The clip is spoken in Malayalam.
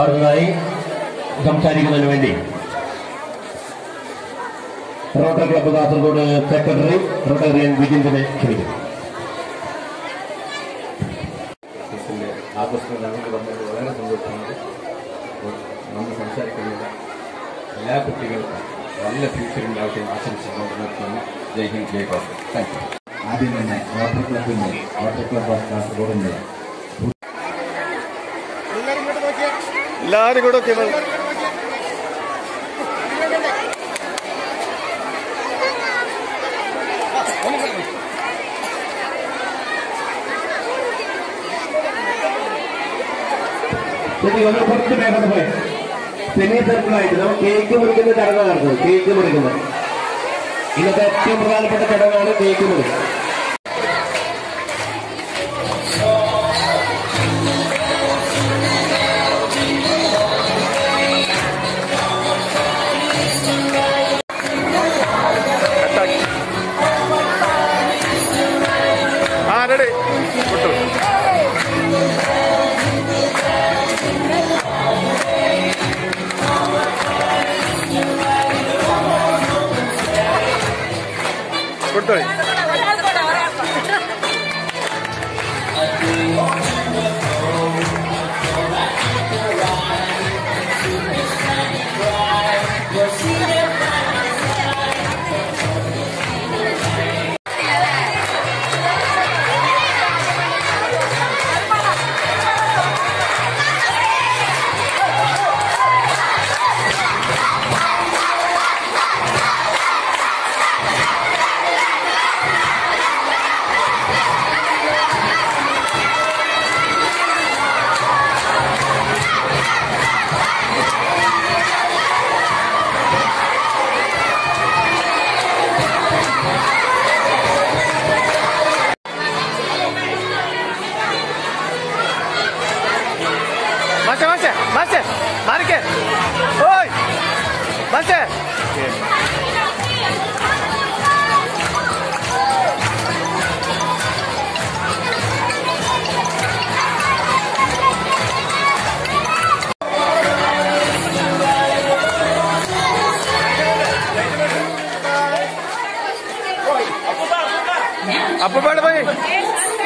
അടുത്തതായി സംസാരിക്കുന്നതിന് വേണ്ടി rotary club Kasaragod secretary Rotarian വിജിന്ദനെ ക്ഷണിക്കുന്നു. ആഘോഷങ്ങൾ പറഞ്ഞത് വളരെ സന്തോഷമാണ്. നമ്മൾ സംസാരിക്കുന്നത് എല്ലാ കുട്ടികൾക്കും നല്ല ഫ്യൂച്ചറിൻ്റെ ആശംസിച്ചുകൊണ്ട് നിർത്തുന്നു. ജയ് ഹിന്ദ്, ജയ് ഭാരത്. Thank you. ആദ്യം തന്നെ റോട്ടറി ക്ലബ്ബ് ഓഫ് കാസർഗോഡിൻ്റെ എല്ലാവരും കൂടെ ഒക്കെ കുറച്ച് പേരുടെ പോയി സെമി സർക്കിളായിട്ട് നമ്മൾ കേക്ക് മുറിക്കുന്ന ചടങ്ങാണ് നടക്കുന്നത്. കേക്ക് മുറിക്കുന്നത് ഇന്നത്തെ ഏറ്റവും പ്രധാനപ്പെട്ട ചടങ്ങാണ് കേക്ക് മുറി. റെഡി കൊടുത്തോ. Masih, mari ke. Oi, masih. Apa pada boy?